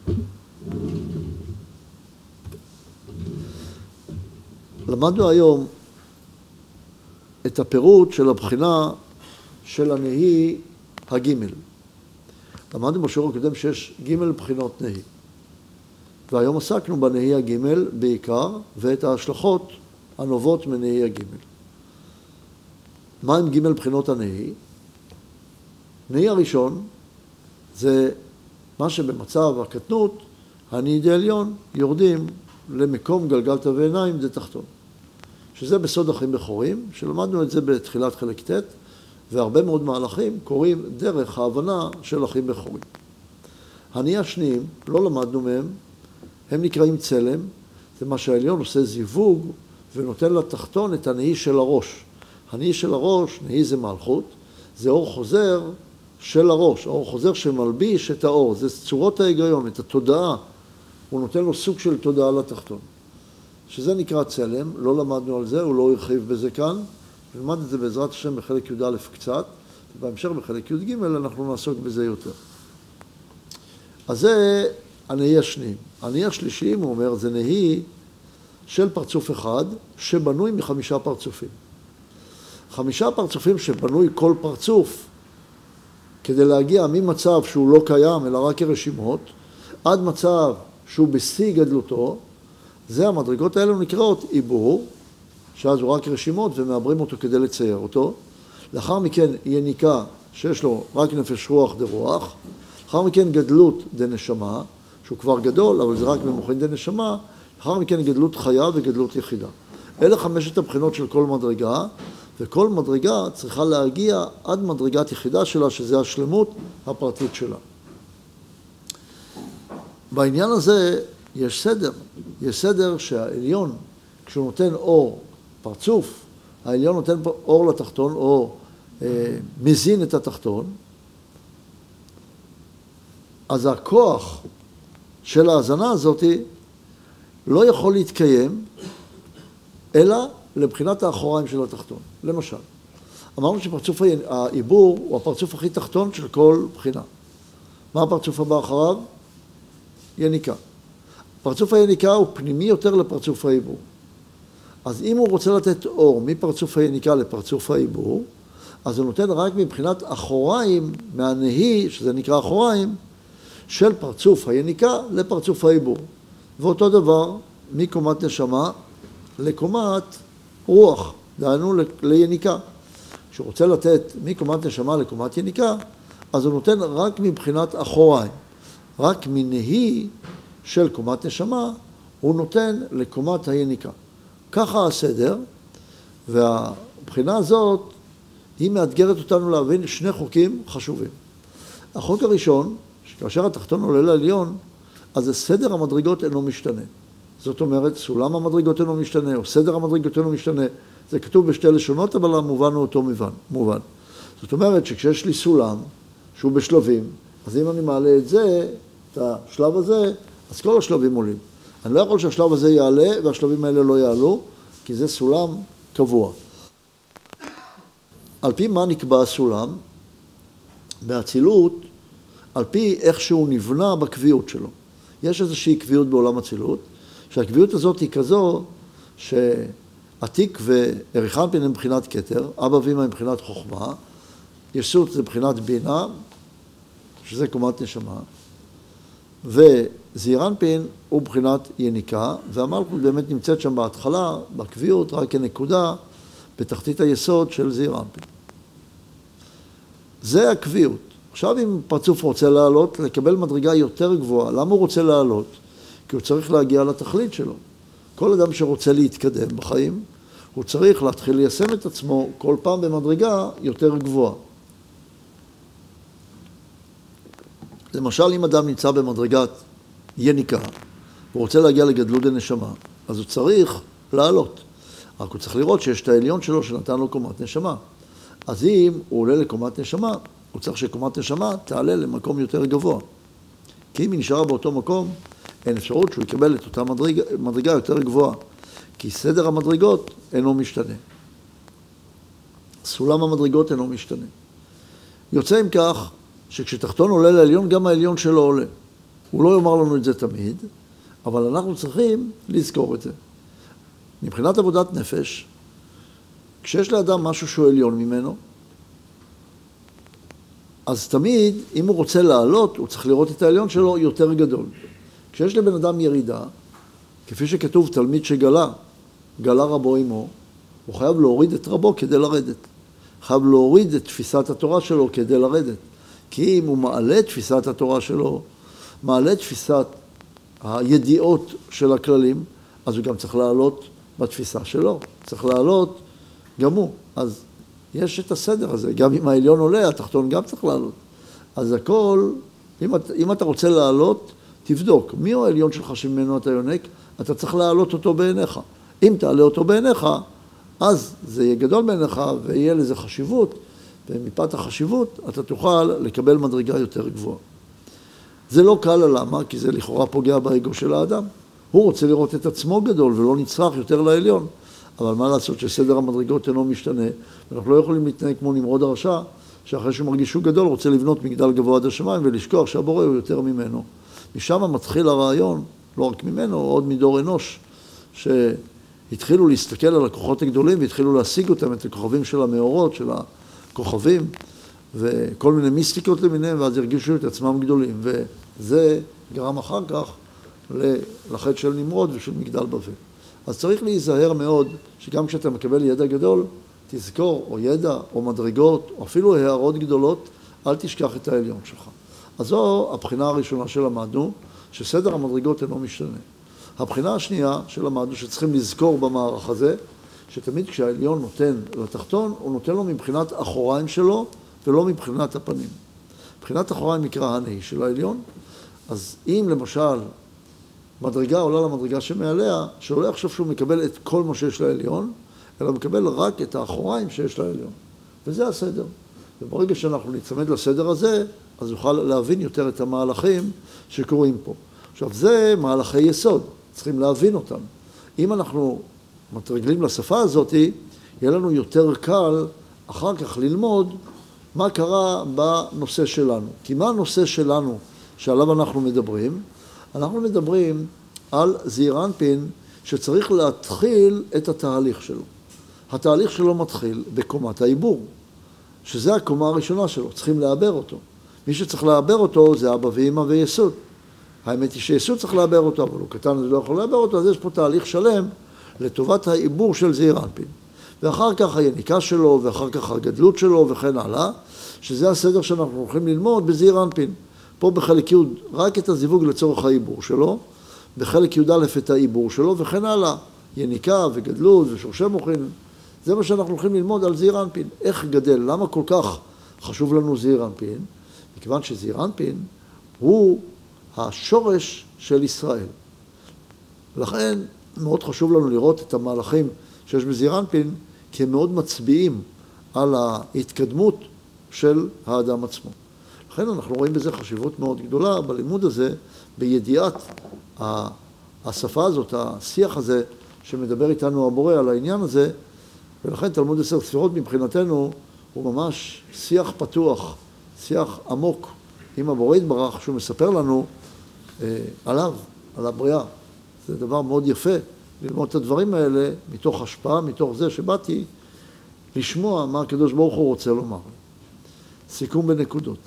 למדנו היום את הפירוט של הבחינה של הנהי הגימל. למדנו בשיעור הקודם שיש גימל בחינות נהי. והיום עסקנו בנהי הגימל בעיקר, ואת ההשלכות הנובעות מנהי הגימל. מה הם גימל בחינות הנהי? נהי הראשון זה מה שבמצב הקטנות, הנהי דעליון יורדים למקום גלגלתא ועיניים דה תחתון. שזה בסוד אחים בכורים, שלמדנו את זה בתחילת חלק ט', והרבה מאוד מהלכים קורים דרך ההבנה של אחים בכורים. הנהי השניים, לא למדנו מהם, הם נקראים צלם, זה מה שהעליון עושה זיווג ונותן לתחתון את הנהי של הראש. הנהי של הראש, נהי זה מלכות, זה אור חוזר של הראש, אור חוזר שמלביש את האור, זה צורות ההיגיון, את התודעה, הוא נותן לו סוג של תודעה לתחתון. שזה נקרא צלם, לא למדנו על זה, הוא לא הרחיב בזה כאן, נלמד את זה בעזרת השם בחלק י"א קצת, ובהמשך בחלק י"ג אנחנו נעסוק בזה יותר. אז זה הנהי השני. הנהי השלישי, הוא אומר, זה נהי של פרצוף אחד, שבנוי מ5 פרצופים. 5 פרצופים שבנוי כל פרצוף, כדי להגיע ממצב שהוא לא קיים, אלא רק כרשימות, עד מצב שהוא בשיא גדלותו, זה המדרגות האלה נקראות עיבור, שאז הוא רק רשימות ומעברים אותו כדי לצייר אותו. לאחר מכן יניקה שיש לו רק נפש רוח דרוח. לאחר מכן גדלות דנשמה, שהוא כבר גדול, אבל זה רק ממוחין דנשמה. לאחר מכן גדלות חיה וגדלות יחידה. אלה 5 הבחינות של כל מדרגה, וכל מדרגה צריכה להגיע עד מדרגת יחידה שלה, שזה השלמות הפרטית שלה. בעניין הזה יש סדר. יש סדר שהעליון, כשהוא נותן אור פרצוף, העליון נותן אור לתחתון, או מזין את התחתון, אז הכוח של ההזנה הזאת לא יכול להתקיים, אלא לבחינת האחוריים של התחתון. למשל, אמרנו שפרצוף העיבור הוא הפרצוף הכי תחתון של כל בחינה. מה הפרצוף הבא אחריו? יניקה. פרצוף היניקה הוא פנימי יותר לפרצוף העיבור. אז אם הוא רוצה לתת אור מפרצוף היניקה לפרצוף העיבור, אז הוא נותן רק מבחינת אחוריים מהנהי, שזה נקרא אחוריים, של פרצוף היניקה לפרצוף העיבור. ואותו דבר, מקומת נשמה לקומת רוח, דהיינו ליניקה. כשהוא רוצה לתת מקומת נשמה לקומת יניקה, אז הוא נותן רק מבחינת אחוריים. רק מנהי של קומת נשמה, הוא נותן לקומת היניקה. ככה הסדר, והבחינה הזאת היא מאתגרת אותנו להבין 2 חוקים חשובים. החוק הראשון, שכאשר התחתון עולה לעליון, אז סדר המדרגות אינו משתנה. זאת אומרת, סולם המדרגות אינו משתנה, או סדר המדרגות אינו משתנה. זה כתוב בשתי לשונות, אבל המובן הוא אותו מובן. זאת אומרת שכשיש לי סולם, שהוא בשלבים, אז אם אני מעלה את זה, את השלב הזה, אז כל השלבים עולים. אני לא יכול שהשלב הזה יעלה והשלבים האלה לא יעלו, כי זה סולם קבוע. על פי מה נקבע הסולם? באצילות, על פי איך שהוא נבנה בקביעות שלו. יש איזושהי קביעות בעולם אצילות, שהקביעות הזאת היא כזו שעתיק ועריכנפין הם מבחינת כתר, אבא ואמא הם מבחינת חוכמה, יסות זה מבחינת בינה, שזה קומת נשמה, וזעירנפין הוא מבחינת יניקה, והמלכות באמת נמצאת שם בהתחלה, בקביעות, רק כנקודה, בתחתית היסוד של זעירנפין. זה הקביעות. עכשיו אם פרצוף רוצה לעלות, לקבל מדרגה יותר גבוהה. למה הוא רוצה לעלות? כי הוא צריך להגיע לתכלית שלו. כל אדם שרוצה להתקדם בחיים, הוא צריך להתחיל ליישם את עצמו כל פעם במדרגה יותר גבוהה. למשל, אם אדם נמצא במדרגת יניקה, הוא רוצה להגיע לגדלות דנשמה, אז הוא צריך לעלות. רק הוא צריך לראות שיש את העליון שלו שנתן לו קומת נשמה. אז אם הוא עולה לקומת נשמה, הוא צריך שקומת נשמה תעלה למקום יותר גבוה. כי אם היא נשארה באותו מקום, אין אפשרות שהוא יקבל את אותה מדרגה יותר גבוהה. כי סדר המדרגות אינו משתנה. סולם המדרגות אינו משתנה. יוצא עם כך שכשתחתון עולה לעליון, גם העליון שלו עולה. הוא לא יאמר לנו את זה תמיד, אבל אנחנו צריכים לזכור את זה. מבחינת עבודת נפש, כשיש לאדם משהו שהוא עליון ממנו, אז תמיד, אם הוא רוצה לעלות, הוא צריך לראות את העליון שלו יותר גדול. כשיש לבן אדם ירידה, כפי שכתוב, תלמיד שגלה, גלה רבו עמו, הוא חייב להוריד את רבו כדי לרדת. חייב להוריד את תפיסת התורה שלו כדי לרדת. כי אם הוא מעלה את תפיסת התורה שלו, מעלה את תפיסת הידיעות של הכללים, אז הוא גם צריך לעלות בתפיסה שלו. צריך לעלות גם הוא. אז יש את הסדר הזה. גם אם העליון עולה, התחתון גם צריך לעלות. אז הכל, אם אתה רוצה לעלות, תבדוק. מי הוא העליון שלך שממנו אתה יונק? אתה צריך לעלות אותו בעיניך. אם תעלה אותו בעיניך, אז זה יהיה גדול בעיניך ויהיה לזה חשיבות, ומפאת החשיבות אתה תוכל לקבל מדרגה יותר גבוהה. זה לא קל, למה? כי זה לכאורה פוגע באגו של האדם. הוא רוצה לראות את עצמו גדול ולא נצרך יותר לעליון. אבל מה לעשות שסדר המדרגות אינו משתנה, ואנחנו לא יכולים להתנהג כמו נמרוד הרשע, שאחרי שהוא מרגיש שהוא גדול רוצה לבנות מגדל גבוה עד השמיים ולשכוח שהבורא הוא יותר ממנו. משם מתחיל הרעיון, לא רק ממנו, עוד מדור אנוש, שהתחילו להסתכל על הכוחות הגדולים והתחילו להשיג אותם, את הכוכבים של המאורות, של הכוכבים, וכל מיני מיסטיקות למיניהם, ואז הרגישו את עצמם גדולים. וזה גרם אחר כך לחטא של נמרוד ושל מגדל בבל. אז צריך להיזהר מאוד שגם כשאתה מקבל ידע גדול, תזכור, או ידע, או מדרגות, או אפילו הערות גדולות, אל תשכח את העליון שלך. אז זו הבחינה הראשונה שלמדנו, שסדר המדרגות אינו משתנה. הבחינה השנייה שלמדנו, שצריכים לזכור במערך הזה, שתמיד כשהעליון נותן לתחתון, הוא נותן לו מבחינת אחוריים שלו, ולא מבחינת הפנים. מבחינת אחוריים נקרא הנהי של העליון, אז אם למשל מדרגה עולה למדרגה שמעליה, שלא יחשוב שהוא מקבל את כל מה שיש לעליון, אלא מקבל רק את האחוריים שיש לעליון. וזה הסדר. וברגע שאנחנו נצמד לסדר הזה, אז נוכל להבין יותר את המהלכים שקורים פה. עכשיו, זה מהלכי יסוד, צריכים להבין אותם. אם אנחנו מתרגלים לשפה הזאת, יהיה לנו יותר קל אחר כך ללמוד מה קרה בנושא שלנו. כי מה הנושא שלנו שעליו אנחנו מדברים? אנחנו מדברים על זעיר אנפין שצריך להתחיל את התהליך שלו. התהליך שלו מתחיל בקומת העיבור, שזה הקומה הראשונה שלו, צריכים לעבר אותו. מי שצריך לעבר אותו זה אבא ואמא ויסוד. האמת היא שיסוד צריך לעבר אותו, אבל הוא קטן ולא יכול לעבר אותו, אז יש פה תהליך שלם לטובת העיבור של זעיר אנפין. ואחר כך היניקה שלו, ואחר כך הגדלות שלו וכן הלאה, שזה הסדר שאנחנו הולכים ללמוד בזעיר אנפין. פה בחלק י' רק את הזיווג לצורך העיבור שלו, בחלק י' א' את העיבור שלו וכן הלאה. יניקה וגדלות ושורשי מוחין, זה מה שאנחנו הולכים ללמוד על זעיר אנפין. איך גדל, למה כל כך חשוב לנו זעיר אנפין? מכיוון שזעיר אנפין הוא השורש של ישראל. לכן מאוד חשוב לנו לראות את המהלכים שיש בזעיר אנפין, כי הם מאוד מצביעים על ההתקדמות של האדם עצמו. לכן אנחנו רואים בזה חשיבות מאוד גדולה בלימוד הזה, בידיעת השפה הזאת, השיח הזה שמדבר איתנו הבורא על העניין הזה, ולכן תלמוד 10 ספירות מבחינתנו הוא ממש שיח פתוח, שיח עמוק עם הבורא יתברך, שהוא מספר לנו עליו, על הבריאה. זה דבר מאוד יפה ללמוד את הדברים האלה מתוך השפעה, מתוך זה שבאתי לשמוע מה הקדוש ברוך הוא רוצה לומר. סיכום בנקודות.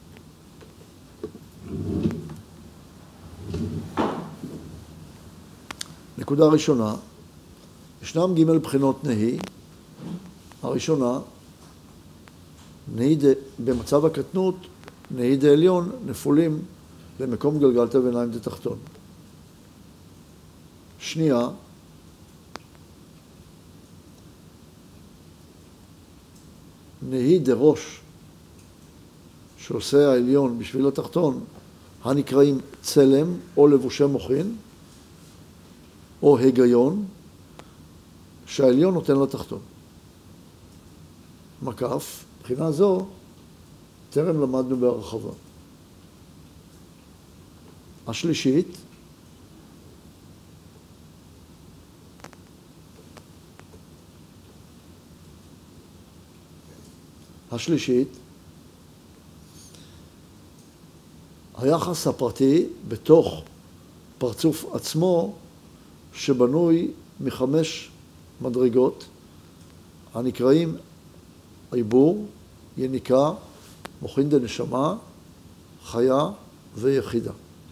נקודה ראשונה, ישנם ג' בחינות נהי. הראשונה, נהי במצב הקטנות, נהי דעליון, נפולים למקום גלגלתא ועיניים דתחתון. שנייה, נהי דראש, שעושה העליון בשביל התחתון, הנקראים צלם או לבושי מוחין, או היגיון, שהעליון נותן לתחתון. מקף, מבחינה זו, טרם למדנו בהרחבה. השלישית, היחס הפרטי בתוך פרצוף עצמו שבנוי מ5 מדרגות הנקראים עיבור, יניקה, מוחין דנשמה, חיה ויחידה.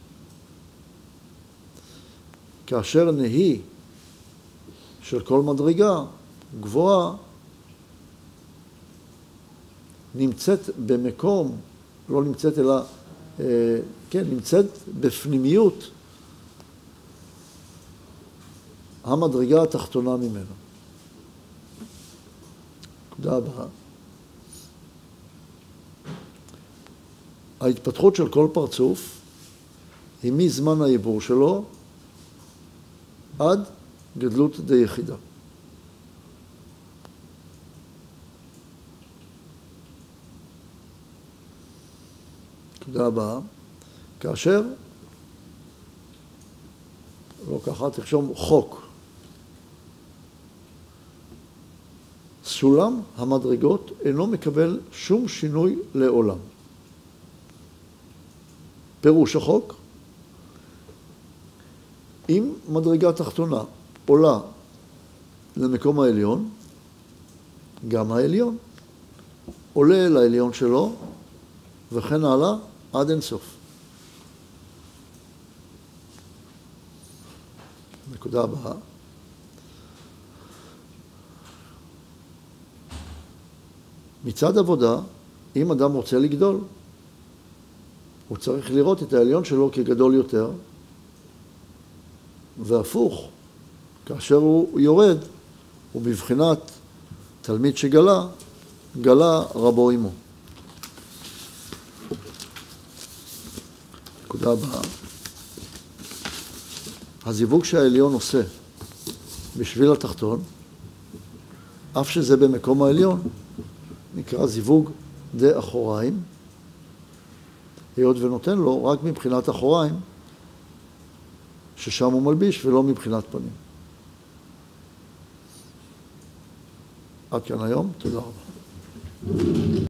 כאשר נהי של כל מדרגה גבוהה נמצאת במקום, לא נמצאת אלא, כן, נמצאת בפנימיות המדרגה התחתונה ממנו. נקודה הבאה. ההתפתחות של כל פרצוף היא מזמן העיבור שלו עד גדלות די יחידה. נקודה הבאה. כאשר, לא ככה, תרשום חוק. סולם המדרגות אינו מקבל שום שינוי לעולם. פירוש החוק, אם מדרגה תחתונה עולה למקום העליון, גם העליון עולה לעליון שלו, וכן הלאה עד אינסוף. נקודה הבאה. מצד עבודה, אם אדם רוצה לגדול, הוא צריך לראות את העליון שלו כגדול יותר, והפוך, כאשר הוא יורד, הוא בבחינת תלמיד שגלה, גלה רבו עמו. נקודה הבאה. הזיווג שהעליון עושה בשביל התחתון, אף שזה במקום העליון, נקרא זיווג די אחוריים, היות ונותן לו רק מבחינת אחוריים, ששם הוא מלביש ולא מבחינת פנים. עד כאן היום, תודה רבה.